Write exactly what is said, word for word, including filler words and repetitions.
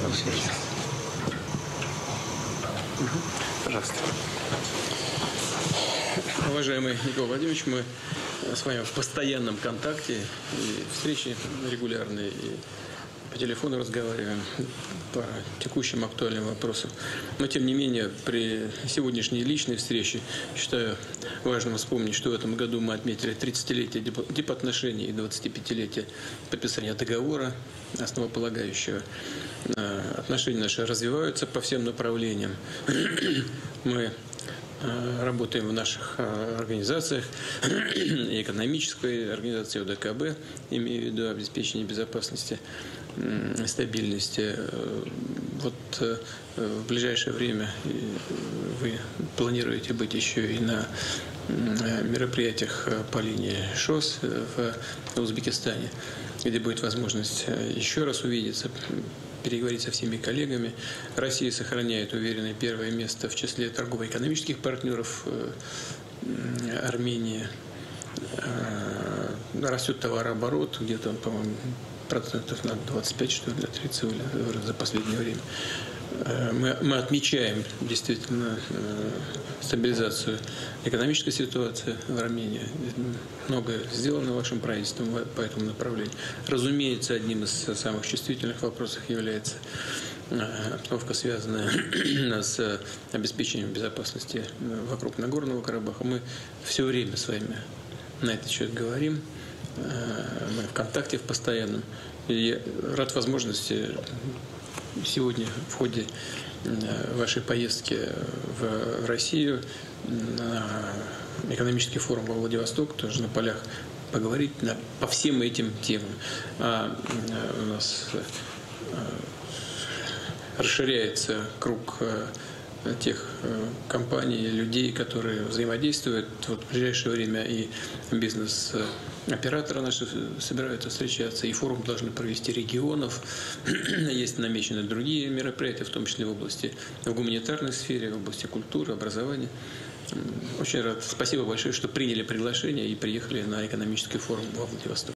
Пожалуйста. Уважаемый Николай Владимирович, мы с вами в постоянном контакте, и встречи регулярные, и по телефону разговариваем по текущим актуальным вопросам. Но, тем не менее, при сегодняшней личной встрече считаю важным вспомнить, что в этом году мы отметили тридцатилетие дипотношений и двадцатипятилетие подписания договора основополагающего. Отношения наши развиваются по всем направлениям. Мы работаем в наших организациях, и экономической организации ОДКБ, имею в виду обеспечение безопасности, стабильности. Вот в ближайшее время вы планируете быть еще и на мероприятиях по линии ШОС в Узбекистане, где будет возможность еще раз увидеться, переговорить со всеми коллегами. Россия сохраняет уверенное первое место в числе торгово-экономических партнеров Армении. Растет товарооборот, где-то, по-моему, процентов на двадцать пять, что ли, для тридцать за последнее время. Мы, мы отмечаем действительно стабилизацию экономической ситуации в Армении. Многое сделано вашим правительством по этому направлению. Разумеется, одним из самых чувствительных вопросов является обстановка, связанная с обеспечением безопасности вокруг Нагорного Карабаха. Мы все время с вами на этот счет говорим. Мы в контакте в постоянном. И рад возможности сегодня в ходе вашей поездки в Россию на экономический форум во Владивосток, тоже на полях, поговорить на, по всем этим темам. А у нас расширяется круг тех компаний, людей, которые взаимодействуют. Вот в ближайшее время и бизнес-операторы наши собираются встречаться, и форум должны провести регионов. Есть намечены другие мероприятия, в том числе в области, в гуманитарной сфере, в области культуры, образования. Очень рад. Спасибо большое, что приняли приглашение и приехали на экономический форум во Владивосток.